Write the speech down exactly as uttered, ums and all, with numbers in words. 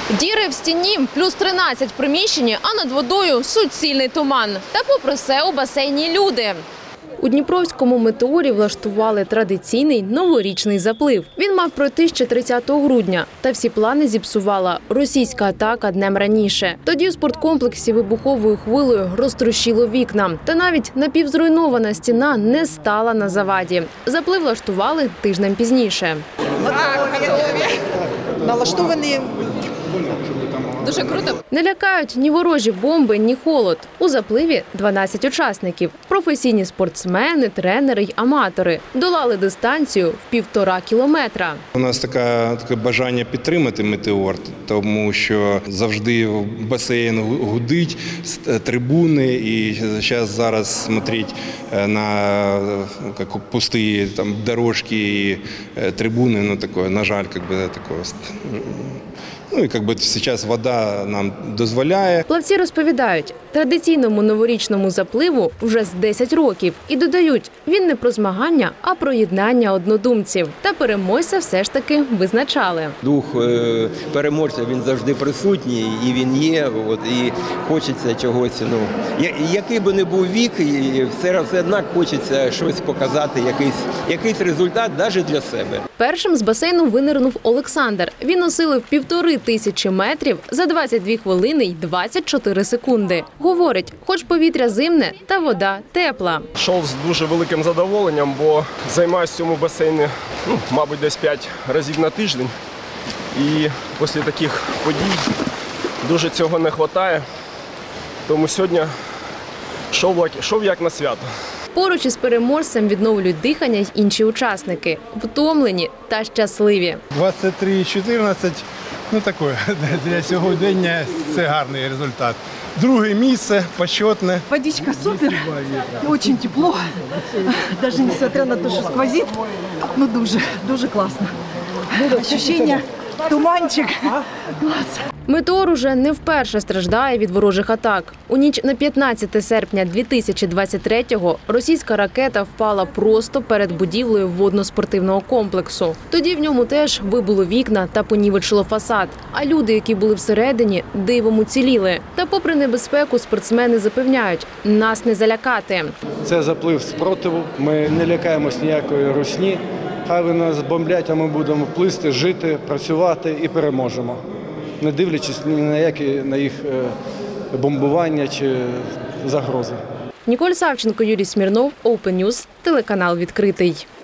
Діри в стіні, плюс тринадцять в приміщенні, а над водою суцільний туман. Та попри все у басейні люди. У Дніпровському метеорі влаштували традиційний новорічний заплив. Він мав пройти ще тридцятого грудня. Та всі плани зіпсувала російська атака днем раніше. Тоді у спорткомплексі вибуховою хвилею розтрощило вікна. Та навіть напівзруйнована стіна не стала на заваді. Заплив влаштували тижнем пізніше. Налаштовані. Дуже круто. Не лякають ні ворожі бомби, ні холод. У запливі дванадцять учасників. Професійні спортсмени, тренери й аматори. Долали дистанцію в півтора кілометра. У нас таке, таке бажання підтримати метеор, тому що завжди басейн гудить, трибуни. І зараз зараз смотреть на як, пусті там, дорожки і трибуни, ну, таке, на жаль, як би, такого. Ну і якби зараз вода нам дозволяє. Плавці розповідають, традиційному новорічному запливу вже з десять років. І додають, він не про змагання, а про єднання однодумців. Та переможця все ж таки визначали. Дух переможця, він завжди присутній, і він є, от, і хочеться чогось. Ну, який би не був вік, все, все однак хочеться щось показати, якийсь, якийсь результат навіть для себе. Першим з басейну винирнув Олександр. Він осилив півтори тисячі метрів за двадцять дві хвилини й двадцять чотири секунди. Говорить, хоч повітря зимне, та вода тепла. Йшов з дуже великим задоволенням, бо займаюся в цьому басейні, ну, мабуть, десь п'ять разів на тиждень. І після таких подій дуже цього не вистачає. Тому сьогодні йшов як на свято. Поруч із переможцем відновлюють дихання й інші учасники. Втомлені та щасливі. двадцять три чотирнадцять, ну таке, для сьогодення це гарний результат. Друге місце, почетне. Водичка супер, дуже тепло, навіть несмотря на те, що сквозить, ну дуже, дуже класно. Відчуття, туманчик, клас. Метеор уже не вперше страждає від ворожих атак. У ніч на п'ятнадцяте серпня дві тисячі двадцять третього російська ракета впала просто перед будівлею водно-спортивного комплексу. Тоді в ньому теж вибило вікна та понівечило фасад. А люди, які були всередині, дивом уціліли. Та попри небезпеку спортсмени запевняють, нас не залякати. Це заплив спротиву, ми не лякаємось ніякої русні. Хай вони нас бомблять, а ми будемо плисти, жити, працювати і переможемо. Не дивлячись ні на які на їх бомбування чи загрози. Ніколь Савченко, Юрій Смірнов, Open News, телеканал «Відкритий».